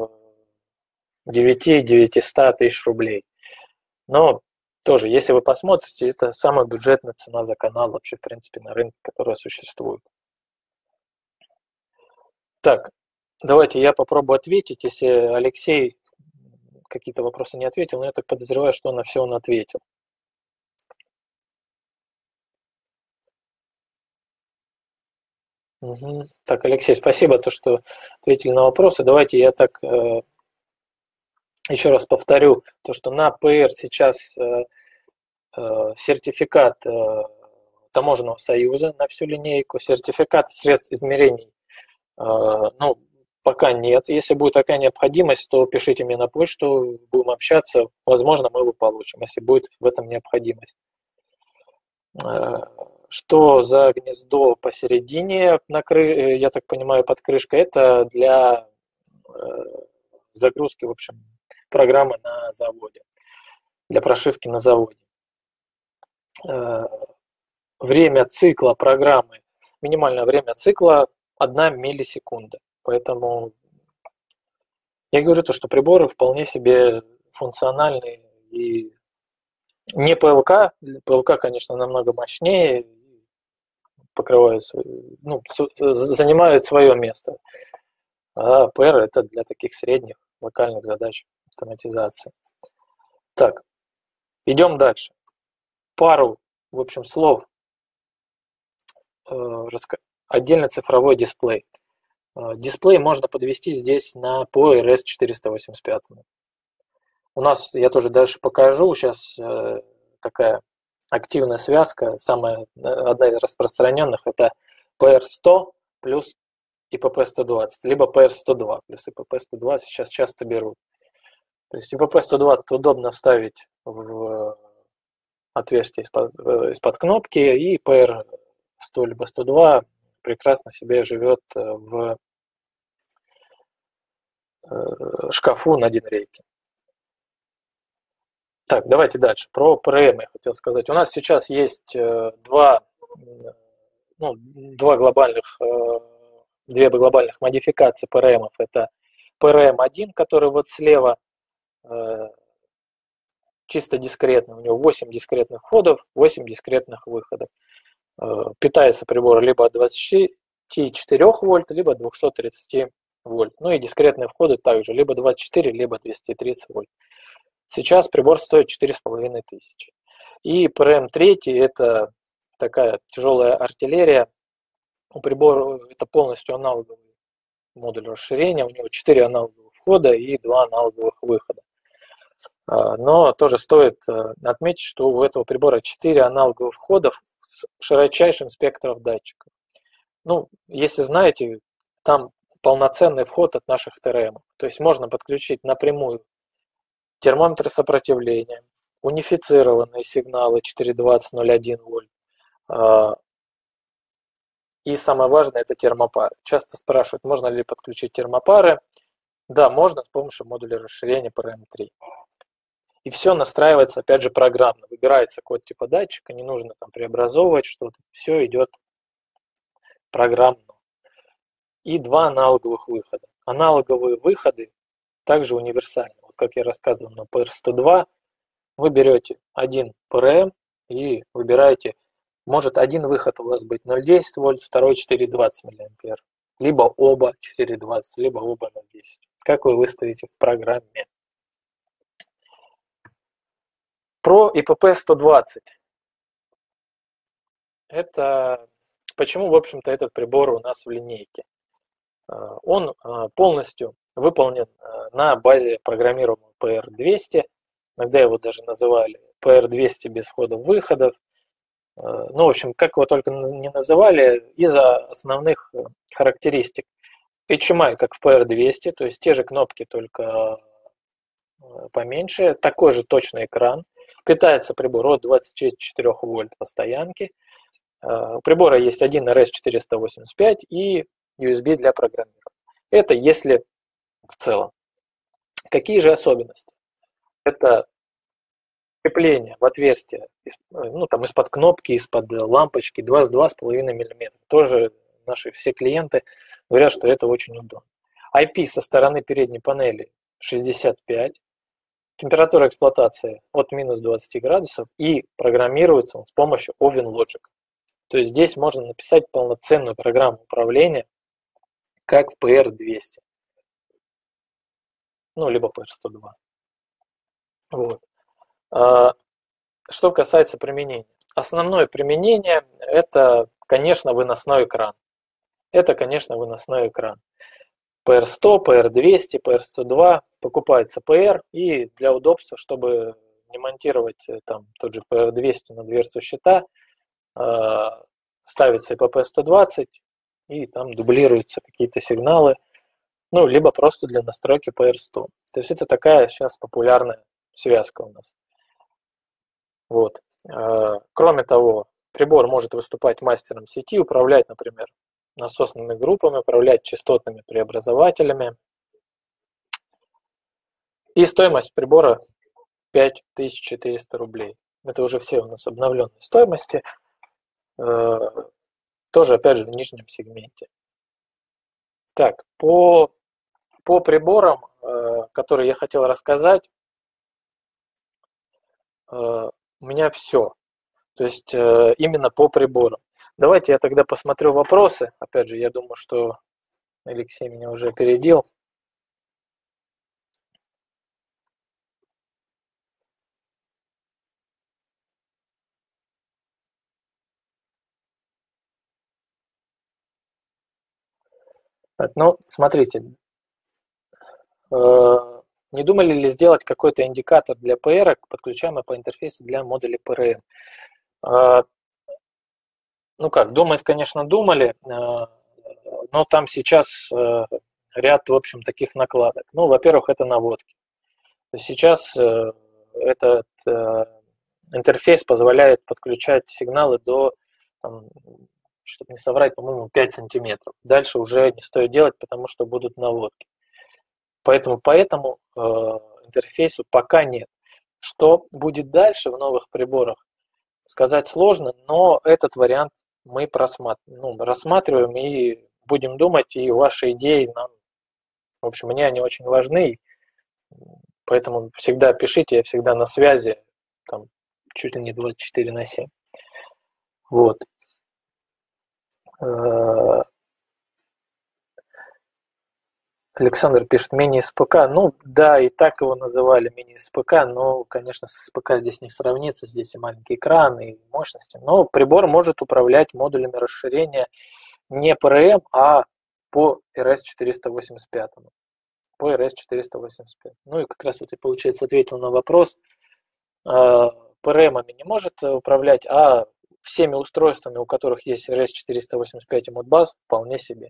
900 тысяч рублей. Но тоже, если вы посмотрите, это самая бюджетная цена за канал вообще, в принципе, на рынке, которая существует. Так, давайте я попробую ответить, если Алексей какие-то вопросы не ответил, но я так подозреваю, что на все он ответил. Угу. Так, Алексей, спасибо, то, что ответили на вопросы. Давайте я так еще раз повторю, то, что на PR сейчас сертификат Таможенного союза на всю линейку, сертификат средств измерений, ну, пока нет. Если будет такая необходимость, то пишите мне на почту, будем общаться, возможно, мы его получим, если будет в этом необходимость. Что за гнездо посередине, я так понимаю, под крышкой, это для загрузки, в общем, программы на заводе, для прошивки на заводе. Время цикла программы, минимальное время цикла 1 миллисекунда. Поэтому я говорю то, что приборы вполне себе функциональные и не ПЛК. ПЛК, конечно, намного мощнее, покрывают, ну, занимают свое место. А PR это для таких средних локальных задач автоматизации. Так, идем дальше. Пару, в общем, слов. Отдельно цифровой дисплей. Дисплей можно подвести здесь по RS485. У нас, я тоже дальше покажу, сейчас такая активная связка, одна из распространенных, это PR100 плюс ИПП-120, либо PR102 плюс ИПП-120 сейчас часто берут. То есть ИПП-120 удобно вставить в отверстие из-под кнопки, и PR100 либо 102 прекрасно себе живет в шкафу на динрейке. Так, давайте дальше. Про PRM я хотел сказать. У нас сейчас есть две глобальных модификации PRM. Это PRM1, который вот слева, чисто дискретный. У него 8 дискретных входов, 8 дискретных выходов. Питается прибор либо от 24 вольт, либо 230 вольт. Ну и дискретные входы также, либо 24, либо 230 вольт. Сейчас прибор стоит 4500. И ПРМ-3 это такая тяжелая артиллерия. У прибора это полностью аналоговый модуль расширения, у него 4 аналоговых входа и 2 аналоговых выхода. Но тоже стоит отметить, что у этого прибора 4 аналоговых входов с широчайшим спектром датчиков. Ну, если знаете, там полноценный вход от наших ТРМ. То есть можно подключить напрямую термометры сопротивления, унифицированные сигналы 420-01 вольт. И самое важное – это термопары. Часто спрашивают, можно ли подключить термопары. Да, можно с помощью модуля расширения PRM3. И все настраивается, опять же, программно. Выбирается код типа датчика, не нужно там преобразовывать что-то. Все идет программно. И 2 аналоговых выхода. Аналоговые выходы также универсальны. Вот как я рассказывал на PR102, вы берете один PRM и выбираете, может один выход у вас быть 0,10 вольт, второй 4,20 мА. Либо оба 4,20, либо оба 0,10. Как вы выставите в программе. Про ИПП-120. Это почему, в общем-то, этот прибор у нас в линейке. Он полностью выполнен на базе программируемого PR200. Иногда его даже называли PR200 без входов-выходов. Ну, в общем, как его только не называли, из-за основных характеристик. HMI, как в PR200, то есть те же кнопки, только поменьше. Такой же точный экран. Питается прибор от 24 вольт по стоянке. У прибора есть один RS485 и USB для программирования. Это если в целом. Какие же особенности? Это крепление в отверстие, ну, там, из-под кнопки, из-под лампочки 2,5 мм. Тоже наши все клиенты говорят, что это очень удобно. IP со стороны передней панели 65. Температура эксплуатации от минус 20 градусов и программируется он с помощью OvenLogic. То есть здесь можно написать полноценную программу управления, как в PR200. Ну, либо PR102. Вот. Что касается применения. Основное применение – это, конечно, выносной экран. PR100, PR200, PR102. Покупается PR, и для удобства, чтобы не монтировать там тот же PR200 на дверцу щита, ставится ИПП-120, и там дублируются какие-то сигналы, ну, либо просто для настройки PR100. То есть это такая сейчас популярная связка у нас. Вот. Кроме того, прибор может выступать мастером сети, управлять, например, насосными группами, управлять частотными преобразователями. И стоимость прибора 5400 рублей. Это уже все у нас обновленные стоимости. Тоже, опять же, в нижнем сегменте. Так, по приборам, которые я хотел рассказать, у меня все. То есть именно по приборам. Давайте я тогда посмотрю вопросы. Опять же, я думаю, что Алексей меня уже опередил. Так, ну, смотрите. Не думали ли сделать какой-то индикатор для PR, подключаемый по интерфейсу для модуля PRM? Ну как, думать, конечно, думали, но там сейчас ряд, в общем, таких накладок. Ну, во-первых, это наводки. Сейчас этот интерфейс позволяет подключать сигналы до, там, чтобы не соврать, по-моему, 5 сантиметров. Дальше уже не стоит делать, потому что будут наводки. Поэтому по этому интерфейсу пока нет. Что будет дальше в новых приборах, сказать сложно, но этот вариант мы рассматриваем и будем думать, и ваши идеи нам, в общем, мне они очень важны, поэтому всегда пишите, я всегда на связи, там, чуть ли не 24/7. Вот. Александр пишет, мини-СПК. Ну, да, и так его называли мини-СПК, но, конечно, с СПК здесь не сравнится, здесь и маленький экран, и мощности. Но прибор может управлять модулями расширения не ПРМ, а по RS-485. По RS-485. Ну и как раз вот и, получается, ответил на вопрос. ПРМами не может управлять, а всеми устройствами, у которых есть RS-485 и Modbus, вполне себе.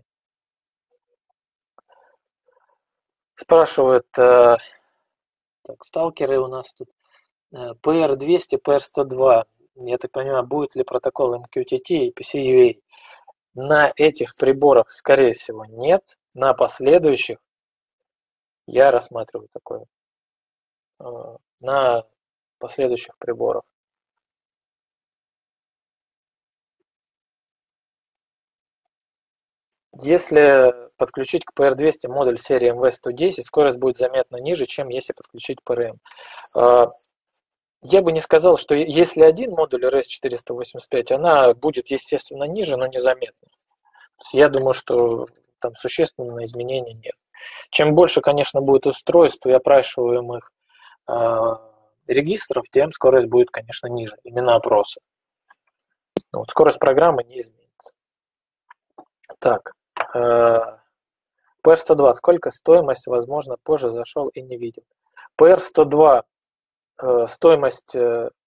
Спрашивают, так, сталкеры у нас тут, PR200, PR102, я так понимаю, будет ли протокол MQTT и PCUA? На этих приборах, скорее всего, нет, на последующих я рассматриваю такое, на последующих приборах. Если подключить к PR200 модуль серии MV110, скорость будет заметно ниже, чем если подключить PRM. Я бы не сказал, что если один модуль RS-485, она будет, естественно, ниже, но незаметно. Я думаю, что там существенного изменения нет. Чем больше, конечно, будет устройств и опрашиваемых регистров, тем скорость будет, конечно, ниже, именно опроса. Вот, скорость программы не изменится. Так, PR102. Сколько стоимость, возможно, позже зашел и не видел. PR102 стоимость,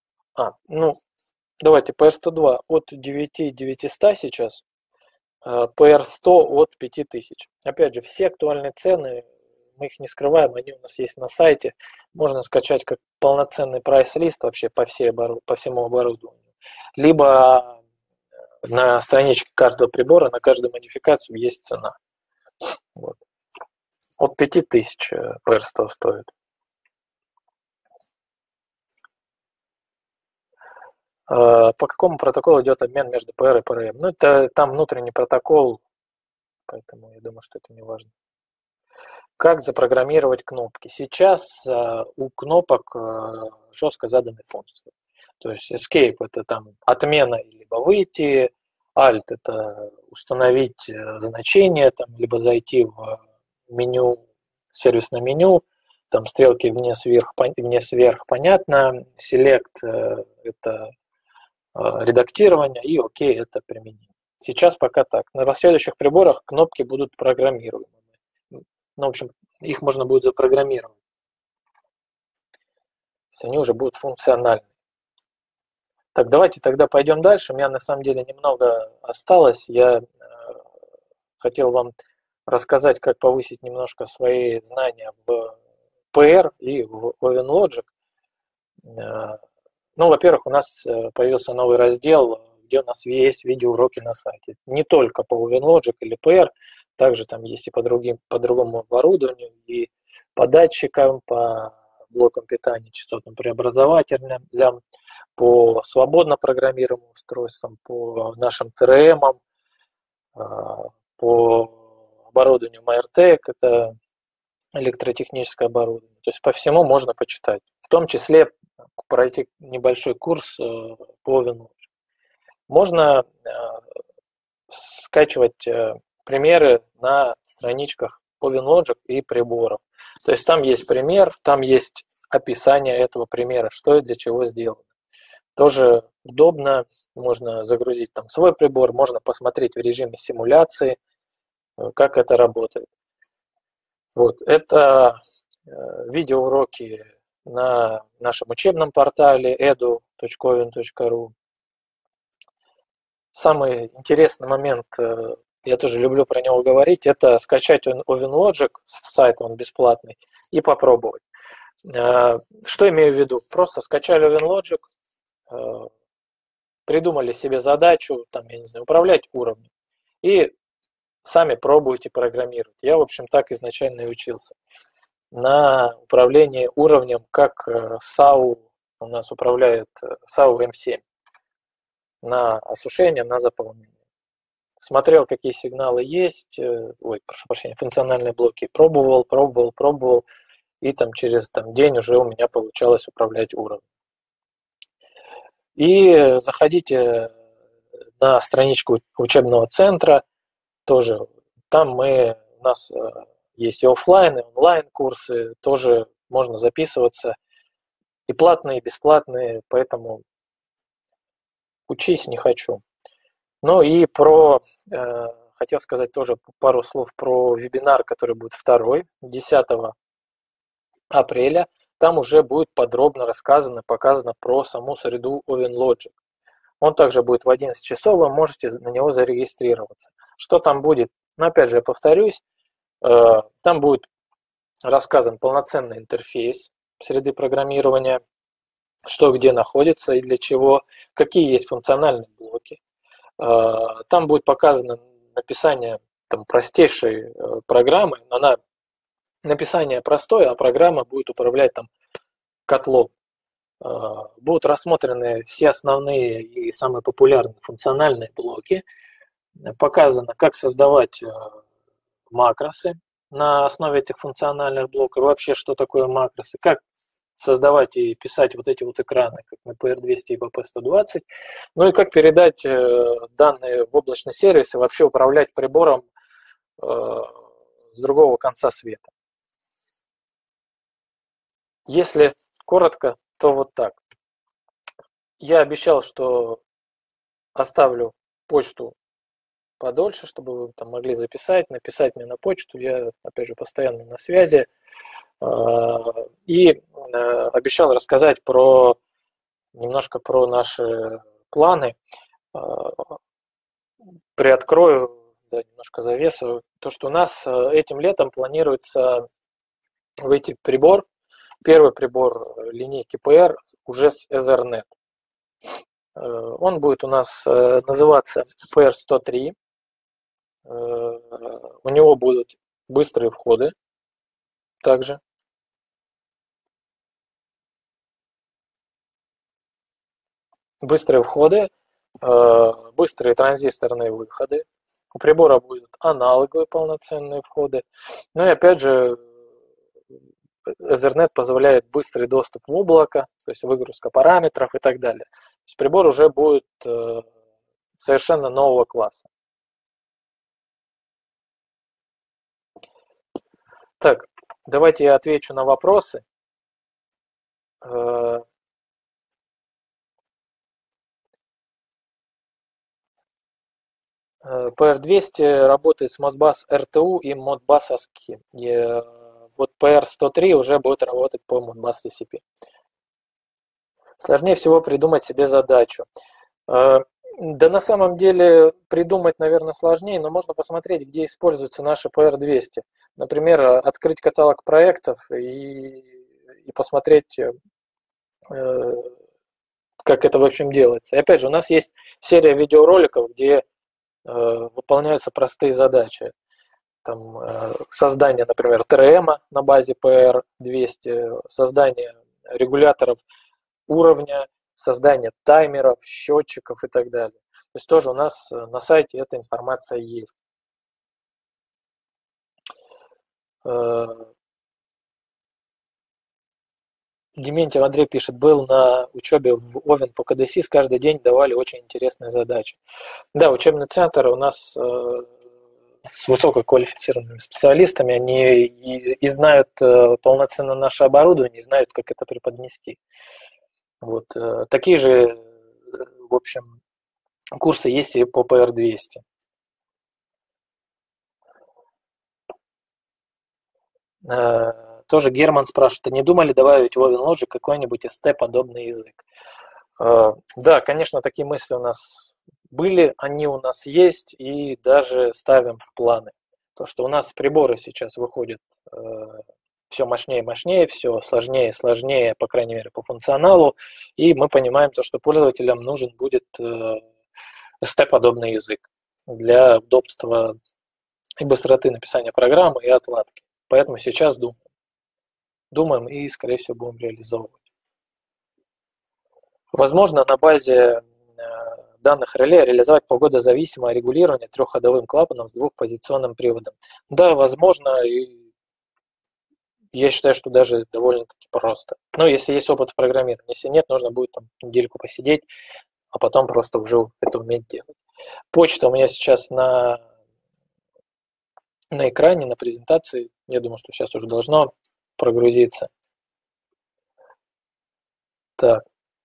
давайте PR102 от 9900 сейчас, PR100 от 5000. Опять же, все актуальные цены, мы их не скрываем, они у нас есть на сайте, можно скачать как полноценный прайс-лист вообще по всему оборудованию. Либо на страничке каждого прибора, на каждую модификацию есть цена. Вот. От 5000 PR100 стоит. По какому протоколу идет обмен между PR и PRM? Ну, это там внутренний протокол, поэтому я думаю, что это не важно. Как запрограммировать кнопки? Сейчас у кнопок жестко заданы функции. То есть Escape – это там отмена либо выйти, Alt – это установить значение, там, либо зайти в меню, сервисное меню, там стрелки вниз-вверх, понятно, Select – это редактирование, и ОК – это применение. Сейчас пока так. На следующих приборах кнопки будут программируемыми. Ну, в общем, их можно будет запрограммировать. То есть они уже будут функциональны. Так, давайте тогда пойдем дальше. У меня на самом деле немного осталось. Я хотел вам рассказать, как повысить немножко свои знания в PR и в OvenLogic. Ну, во-первых, у нас появился новый раздел, где у нас есть видеоуроки на сайте. Не только по OvenLogic или PR, также там есть и по другому оборудованию, и по датчикам, по блокам питания, частотным преобразователям, по свободно программируемым устройствам, по нашим ТРМам, по оборудованию MairTech, это электротехническое оборудование. То есть по всему можно почитать. В том числе пройти небольшой курс по OvenLogic. Можно скачивать примеры на страничках OvenLogic и приборов. То есть там есть пример, там есть описание этого примера, что и для чего сделано. Тоже удобно, можно загрузить там свой прибор, можно посмотреть в режиме симуляции, как это работает. Вот, это видеоуроки на нашем учебном портале edu.oven.ru. Самый интересный момент, я тоже люблю про него говорить, это скачать OvenLogic с сайта, он бесплатный, и попробовать. Что имею в виду? Просто скачали OvenLogic, придумали себе задачу, там, я не знаю, управлять уровнем, и сами пробуйте программировать. Я, в общем, так изначально и учился. На управлении уровнем, как SAU у нас управляет SAU M7. На осушение, на заполнение. Смотрел, какие сигналы есть, прошу прощения, функциональные блоки, пробовал, и там через день уже у меня получалось управлять уровнем. И заходите на страничку учебного центра, тоже там у нас есть и офлайн, и онлайн курсы, тоже можно записываться, и платные, и бесплатные, поэтому учись не хочу. Ну и хотел сказать тоже пару слов про вебинар, который будет 10 апреля. Там уже будет подробно рассказано, показано про саму среду OvenLogic. Он также будет в 11 часов, вы можете на него зарегистрироваться. Что там будет? Ну, опять же, я повторюсь, там будет рассказан полноценный интерфейс среды программирования, что где находится и для чего, какие есть функциональные блоки. Там будет показано написание простейшей программы. Написание простое, а программа будет управлять котлом. Будут рассмотрены все основные и самые популярные функциональные блоки. Показано, как создавать макросы на основе этих функциональных блоков, вообще, что такое макросы, как создавать и писать вот эти вот экраны, как на PR200 и BP120, ну и как передать данные в облачный сервис и вообще управлять прибором с другого конца света. Если коротко, то вот так. Я обещал, что оставлю почту подольше, чтобы вы там могли написать мне на почту. Я, опять же, постоянно на связи. И обещал рассказать немножко про наши планы. Приоткрою немножко завесу. То, что у нас этим летом планируется выйти прибор. Первый прибор линейки PR уже с Ethernet. Он будет у нас называться PR103. У него будут быстрые входы также. Быстрые входы, быстрые транзисторные выходы. У прибора будут аналоговые полноценные входы. Ну и опять же, Ethernet позволяет быстрый доступ в облако, то есть выгрузка параметров и так далее. То есть прибор уже будет совершенно нового класса. Так, давайте я отвечу на вопросы. PR200 работает с Modbus RTU и Modbus ASCII. Вот PR103 уже будет работать по Modbus TCP. Сложнее всего придумать себе задачу. Да на самом деле придумать, наверное, сложнее, но можно посмотреть, где используются наши PR200. Например, открыть каталог проектов и посмотреть, как это в общем делается. И опять же, у нас есть серия видеороликов, где выполняются простые задачи. Создание, например, ТРМ на базе PR200, создание регуляторов уровня, создание таймеров, счетчиков и так далее. То есть тоже у нас на сайте эта информация есть. Дементьев Андрей пишет, был на учебе в Овен по КДСИС, каждый день давали очень интересные задачи. Да, учебный центр у нас с высококвалифицированными специалистами, они и знают полноценно наше оборудование, и знают, как это преподнести. Вот. Такие же, в общем, курсы есть и по PR200. Тоже Герман спрашивает, а не думали добавить в OvenLogic какой-нибудь ST-подобный язык? Да, конечно, такие мысли у нас были, они у нас есть, и даже ставим в планы. То, что у нас приборы сейчас выходят все мощнее и мощнее, все сложнее и сложнее, по крайней мере, по функционалу, и мы понимаем то, что пользователям нужен будет ST-подобный язык для удобства и быстроты написания программы и отладки. Поэтому сейчас думаем и, скорее всего, будем реализовывать. Возможно, на базе данных реле реализовать погодозависимое регулирование трехходовым клапаном с двухпозиционным приводом. Да, возможно, и я считаю, что даже довольно-таки просто. Но если есть опыт в программировании, если нет, нужно будет недельку посидеть, а потом просто уже это уметь делать. Почта у меня сейчас на экране, на презентации. Я думаю, что сейчас уже должно прогрузиться. Так.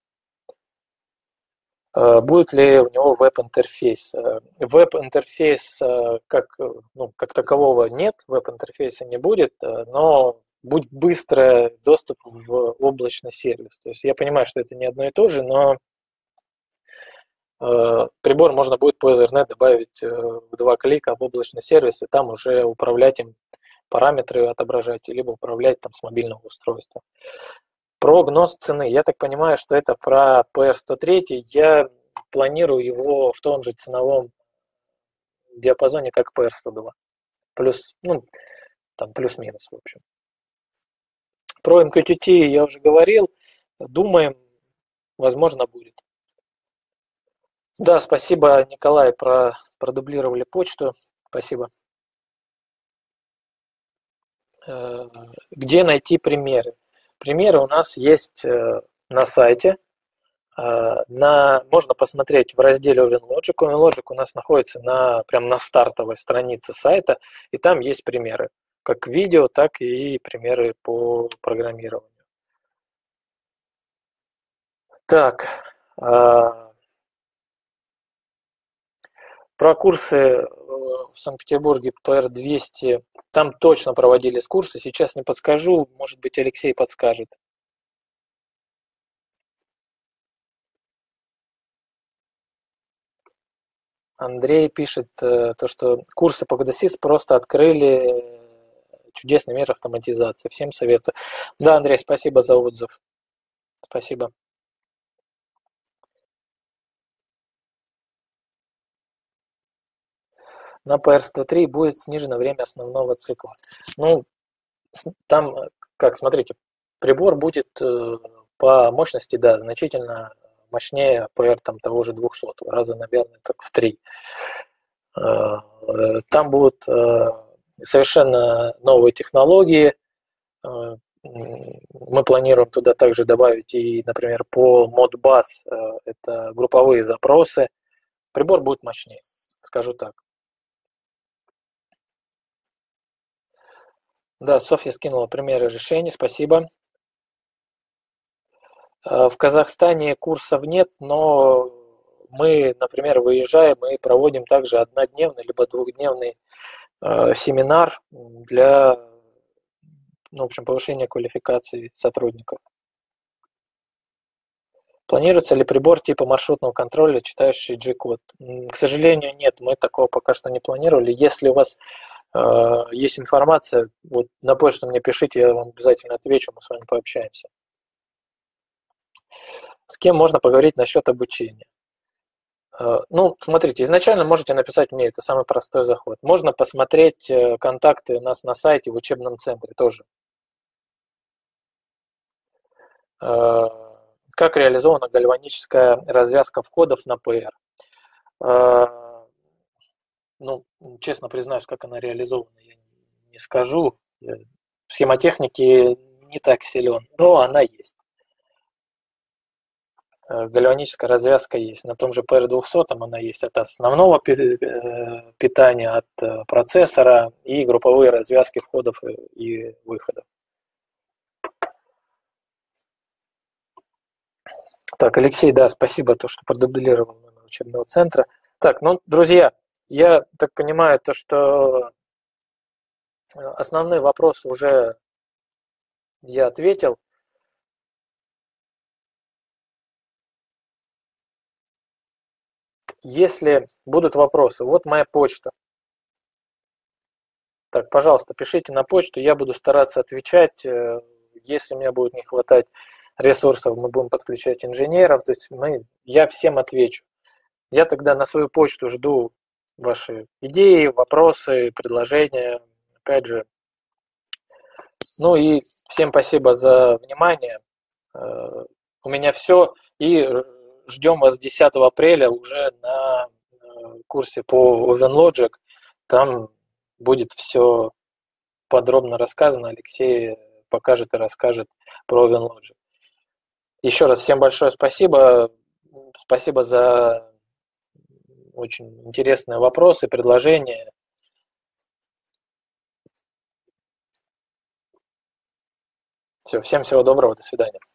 Будет ли у него веб-интерфейс? Веб-интерфейс как такового нет, веб-интерфейса не будет, но будет быстрый доступ в облачный сервис. То есть я понимаю, что это не одно и то же, но прибор можно будет по Ethernet добавить в 2 клика в облачный сервис, и там уже управлять им, параметры отображать, либо управлять там с мобильного устройства. Прогноз цены. Я так понимаю, что это про PR103. Я планирую его в том же ценовом диапазоне, как PR102. Плюс, там плюс-минус, в общем. Про MQTT я уже говорил. Думаем, возможно, будет. Да, спасибо, Николай, продублировали почту. Спасибо. Где найти примеры? Примеры у нас есть на сайте. Можно посмотреть в разделе OvenLogic. OvenLogic у нас находится прямо на стартовой странице сайта, и там есть примеры, как видео, так и примеры по программированию. Так, про курсы в Санкт-Петербурге PR200, там точно проводились курсы, сейчас не подскажу, может быть, Алексей подскажет. Андрей пишет, то, что курсы по GDSIS просто открыли чудесный мир автоматизации. Всем советую. Да, Андрей, спасибо за отзыв. Спасибо. На PR103 будет снижено время основного цикла. Там, смотрите, прибор будет по мощности, да, значительно мощнее PR того же 200, раза, наверное, так в 3. Там будут совершенно новые технологии. Мы планируем туда также добавить и, например, по Modbus, это групповые запросы. Прибор будет мощнее, скажу так. Да, Софья скинула примеры решений, спасибо. В Казахстане курсов нет, но мы, например, выезжаем и проводим также однодневный либо двухдневный семинар для, в общем, повышения квалификации сотрудников. Планируется ли прибор типа маршрутного контроля, читающий G-код? К сожалению, нет, мы такого пока что не планировали. Если у вас есть информация, вот на почту мне пишите, я вам обязательно отвечу, мы с вами пообщаемся. С кем можно поговорить насчет обучения? Смотрите, изначально можете написать мне, это самый простой заход. Можно посмотреть контакты у нас на сайте в учебном центре тоже. Как реализована гальваническая развязка входов на PR? Честно признаюсь, как она реализована, я не скажу. Я в схемотехнике не так силен, но она есть. Гальваническая развязка есть. На том же PR200 она есть от основного питания, от процессора и групповые развязки входов и выходов. Так, Алексей, да, спасибо, что продублировал номер учебного центра. Так, друзья, я так понимаю, что основные вопросы уже я ответил. Если будут вопросы, вот моя почта. Так, пожалуйста, пишите на почту, я буду стараться отвечать. Если мне будет не хватать ресурсов, мы будем подключать инженеров, то есть я всем отвечу. Я тогда на свою почту жду ваши идеи, вопросы, предложения. Опять же, и всем спасибо за внимание. У меня все. И ждем вас 10 апреля уже на курсе по OvenLogic. Там будет все подробно рассказано. Алексей покажет и расскажет про OvenLogic. Еще раз всем большое спасибо. Спасибо за очень интересные вопросы, предложения. Все, всем всего доброго, до свидания.